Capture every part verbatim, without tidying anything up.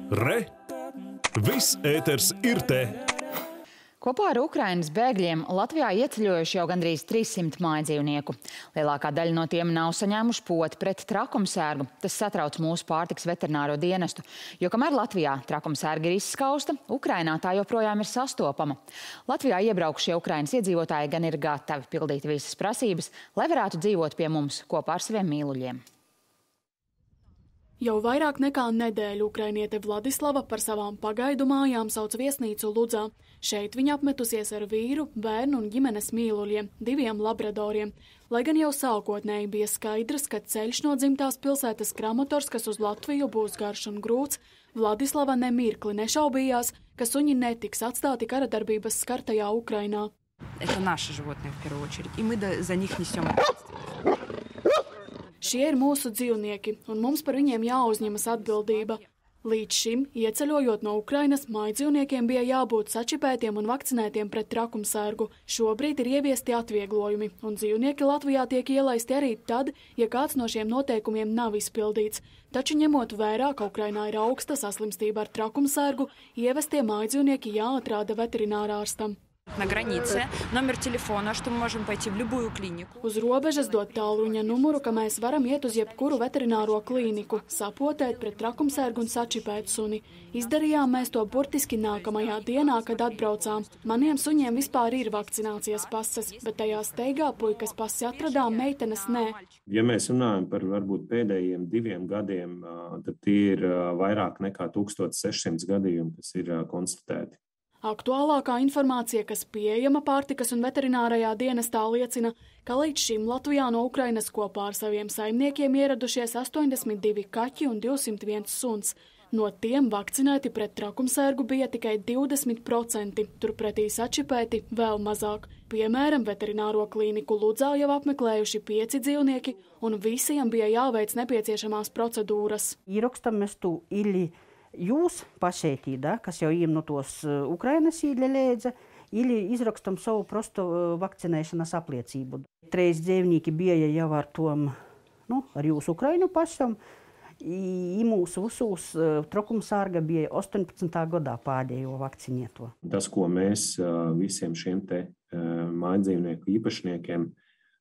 Re! Viss ēters ir te! Kopā ar Ukrainas bēgļiem Latvijā ieceļojuši jau gandrīz trīssimt mājdzīvnieku. Lielākā daļa no tiem nav saņēmuši poti pret trakumsērgu. Tas satrauc mūsu pārtikas veterināro dienestu, jo kamēr Latvijā trakumsērga ir izskausta, Ukrainā tā joprojām ir sastopama. Latvijā iebraukušie Ukrainas iedzīvotāji gan ir gatavi pildīt visas prasības, lai varētu dzīvot pie mums kopā ar saviem mīluļiem. Jau vairāk nekā nedēļu ukrainiete Vladislava par savām pagaidu mājām sauc viesnīcu Ludzā. Šeit viņa apmetusies ar vīru, bērnu un ģimenes mīluļiem, diviem labradoriem. Lai gan jau sākotnēji bija skaidrs, ka ceļš no dzimtās pilsētas Kramatorskas uz Latviju būs garš un grūts, Vladislava nemirkli nešaubījās, ka suņi netiks atstāti karadarbības skartajā Ukrainā. Это наши животные в первую очередь, и мы за них несем ответственность. Šie ir mūsu dzīvnieki, un mums par viņiem jāuzņemas atbildība. Līdz šim, ieceļojot no Ukrainas, mājdzīvniekiem bija jābūt sačipētiem un vakcinētiem pret trakumsērgu. Šobrīd ir ieviesti atvieglojumi, un dzīvnieki Latvijā tiek ielaisti arī tad, ja kāds no šiem noteikumiem nav izpildīts. Taču ņemot vērā, ka Ukrainā ir augsta saslimstība ar trakumsērgu, ievestie mājdzīvnieki jāatrāda veterinārārstam. На границе номер телефона, что мы можем пойти в любую клинику. Uz robežas dot tālruņa numuru, ka mēs varam iet uz jebkuru veterināro klīniku, sapotēt pret trakumsērgu un sačipēt suni. Izdarījām mēs to burtiski nākamajā dienā, kad atbraucām. Maniem suņiem vispār ir vakcinācijas pases, bet tajā steigā puikas pasi atradām, meitenes nē. Ja mēs runājam par varbūt pēdējiem diviem gadiem, tad tie ir vairāk nekā tūkstoš sešsimt gadījumi, kas ir konstatēti. Aktuālākā informācija, kas pieejama pārtikas un veterinārajā dienestā, liecina, ka līdz šim Latvijā no Ukrainas kopā ar saviem saimniekiem ieradušies astoņdesmit divi kaķi un divsimt viens suns. No tiem vakcinēti pret trakumsērgu bija tikai divdesmit procenti, turpretī sačipēti vēl mazāk. Piemēram, veterināro klīniku Ludzā jau apmeklējuši pieci dzīvnieki, un visiem bija jāveic nepieciešamās procedūras. Ierakstam mēs tu ili jūs pašētī, da, kas jau iem no tos Ukrainas īļa lēdza, ili izrakstam savu prostu vakcinēšanas apliecību. Treis dzīvnieki bija jau ar tom, nu, ar jūsu Ukrainu pašam, i mūsu visus trakumsārga bija astoņpadsmitā gadā pēdējo vakcinēto. Tas, ko mēs visiem šiem te mājdzīvnieku īpašniekiem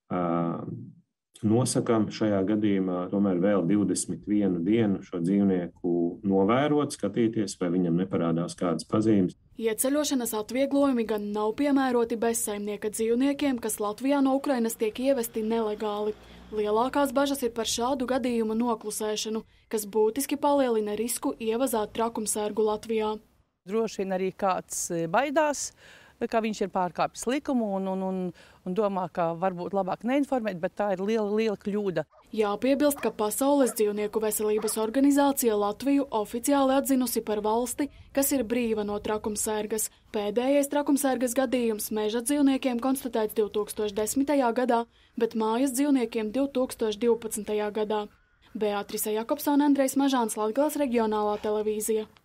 nosakām šajā gadījumā, tomēr vēl divdesmit vienu dienu šo dzīvnieku novērot, skatīties, vai viņam neparādās kādas pazīmes. Ieceļošanas atvieglojumi gan nav piemēroti bezsaimnieka dzīvniekiem, kas Latvijā no Ukrainas tiek ievesti nelegāli. Lielākās bažas ir par šādu gadījumu noklusēšanu, kas būtiski palielina risku ievazāt trakumsērgu Latvijā. Droši vien arī kāds baidās, ka viņš ir pārkāpis likumu un, un, un, un domā, ka varbūt labāk neinformēt, bet tā ir liela, liela kļūda. Jāpiebilst, ka Pasaules dzīvnieku veselības organizācija Latviju oficiāli atzinusi par valsti, kas ir brīva no trakumsērgas. Pēdējais trakumsērgas gadījums meža dzīvniekiem konstatēts divtūkstoš desmitajā gadā, bet mājas dzīvniekiem divtūkstoš divpadsmitajā gadā. Beatrice Jakobsone, Andrejs Mažāns, Latgales reģionālā televīzija.